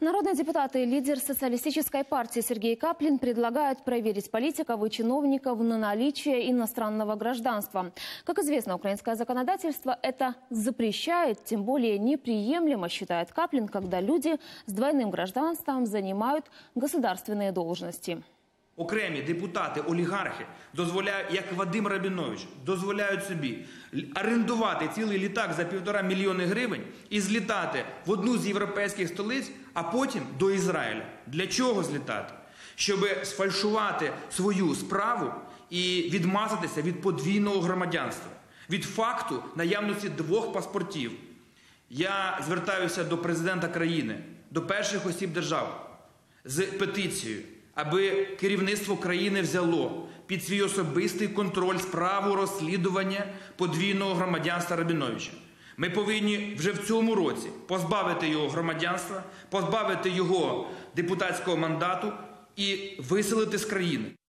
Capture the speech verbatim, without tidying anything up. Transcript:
Народные депутаты и лидер социалистической партии Сергей Каплин предлагает проверить политиков и чиновников на наличие иностранного гражданства. Как известно, украинское законодательство это запрещает, тем более неприемлемо, считает Каплин, когда люди с двойным гражданством занимают государственные должности. Окремі депутати-олігархи дозволяють, як Вадим Рабінович, дозволяють собі орендувати цілий літак за півтора мільйони гривень і злітати в одну з європейських столиць, а потім до Ізраїля. Для чого злітати? Щоб сфальшувати свою справу і відмазатися від подвійного громадянства, від факту наявності двох паспортів. Я звертаюся до президента країни, до перших осіб держави з петицією, аби керівництво країни взяло під свій особистий контроль справу розслідування подвійного громадянства Рабіновича. Ми повинні вже в цьому році позбавити його громадянства, позбавити його депутатського мандату і виселити з країни.